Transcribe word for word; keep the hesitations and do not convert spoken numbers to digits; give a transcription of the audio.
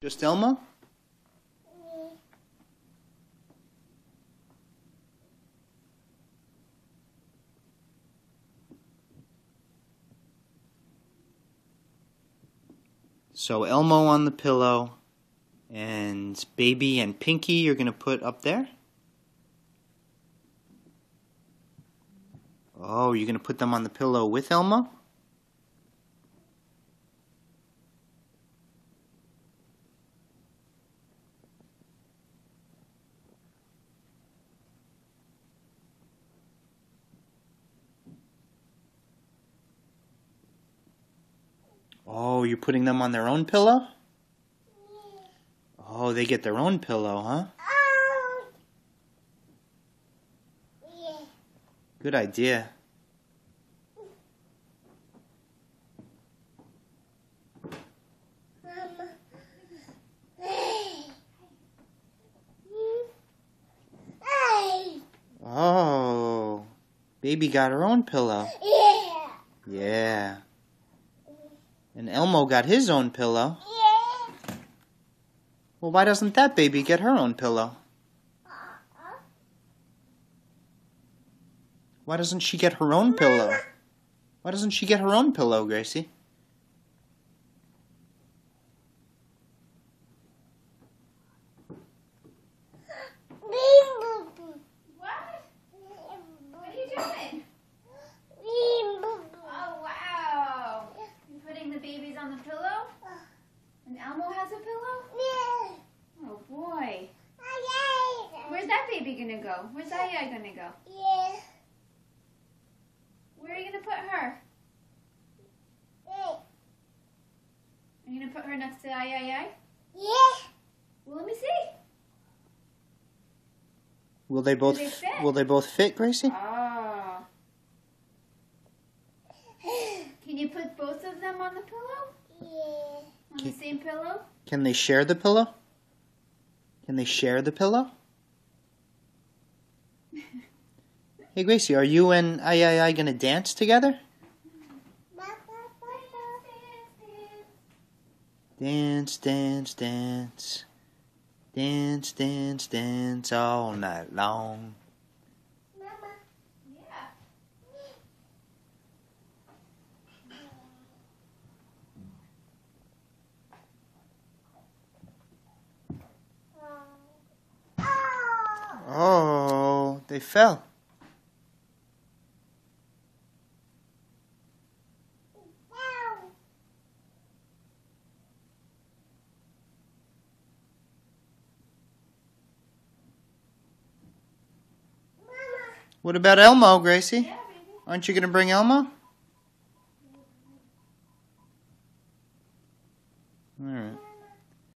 Just Elmo? So Elmo on the pillow, and Baby and Pinky you're going to put up there? Oh, you're going to put them on the pillow with Elmo? Oh, you're putting them on their own pillow? Oh, they get their own pillow, huh? Good idea. Oh, Baby got her own pillow. Yeah. Yeah. And Elmo got his own pillow. Yeah. Well, why doesn't that baby get her own pillow? Why doesn't she get her own pillow? Why doesn't she get her own pillow, Gracie? What? What are you doing? Oh, wow. You're putting the babies on the pillow? And Elmo has a pillow? Oh, boy. Where's that baby going to go? Where's Ai going to go? Where are you going to put her? Are you going to put her next to Ai? Well, let me see. Will they both they fit? will they both fit, Gracie? Oh. Can you put both of them on the pillow? On the same pillow? Can they share the pillow? Can they share the pillow? Hey, Gracie, are you and Ai going to dance together? Dance, dance, dance. Dance, dance, dance all night long. Yeah. Oh, they fell. What about Elmo, Gracie? Yeah, baby. Aren't you going to bring Elmo?